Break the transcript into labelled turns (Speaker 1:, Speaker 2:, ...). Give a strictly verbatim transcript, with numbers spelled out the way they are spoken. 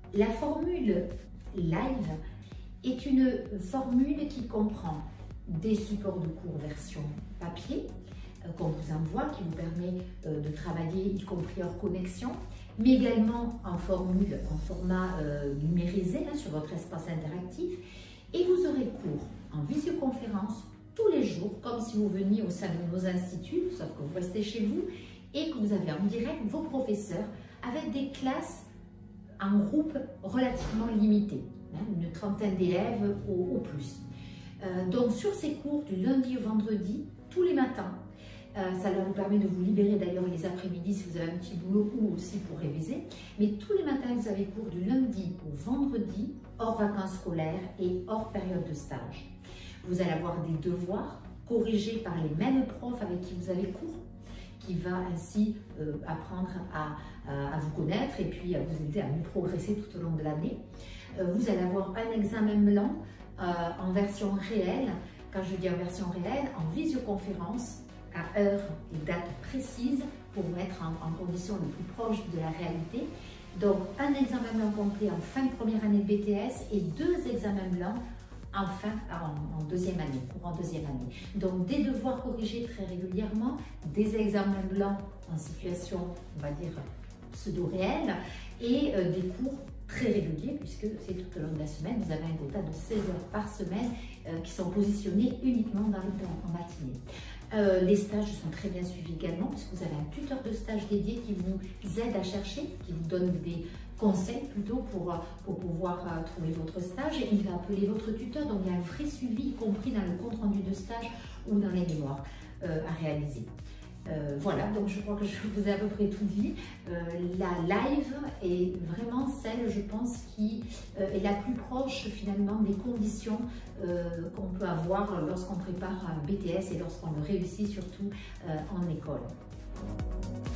Speaker 1: La formule live est une formule qui comprend des supports de cours version papier euh, qu'on vous envoie, qui vous permet euh, de travailler, y compris hors connexion, mais également en formule, en format euh, numérisé hein, sur votre espace interactif. Et vous aurez cours en visioconférence tous les jours, comme si vous veniez au sein de nos instituts, sauf que vous restez chez vous et que vous avez en direct vos professeurs avec des classes en groupe relativement limité, hein, une trentaine d'élèves au, au plus. Euh, donc sur ces cours du lundi au vendredi, tous les matins, euh, ça vous permet de vous libérer d'ailleurs les après-midi si vous avez un petit boulot ou aussi pour réviser, mais tous les matins vous avez cours du lundi au vendredi, hors vacances scolaires et hors période de stage. Vous allez avoir des devoirs corrigés par les mêmes profs avec qui vous avez cours, qui va ainsi euh, apprendre à, à, à vous connaître et puis à vous aider à mieux progresser tout au long de l'année. Euh, vous allez avoir un examen blanc euh, en version réelle. Quand je dis en version réelle, en visioconférence, à heure et date précise pour vous mettre en, en condition le plus proche de la réalité. Donc un examen blanc complet en fin de première année de B T S et deux examens blancs en, fin, en, en deuxième année, courant deuxième année. Donc des devoirs corrigés très régulièrement, des examens blancs en situation, on va dire, pseudo-réelle et euh, des cours très réguliers puisque c'est tout au long de la semaine. Vous avez un quota de seize heures par semaine euh, qui sont positionnés uniquement dans le temps, en matinée. Euh, les stages sont très bien suivis également puisque vous avez un tuteur de stage dédié qui vous aide à chercher, qui vous donne des conseils plutôt pour, pour pouvoir uh, trouver votre stage. Il va appeler votre tuteur, donc il y a un vrai suivi, y compris dans le compte rendu de stage ou dans les mémoires euh, à réaliser. Euh, voilà, donc je crois que je vous ai à peu près tout dit. Euh, la live est vraiment celle, je pense, qui euh, est la plus proche finalement des conditions euh, qu'on peut avoir lorsqu'on prépare un B T S et lorsqu'on le réussit surtout euh, en école.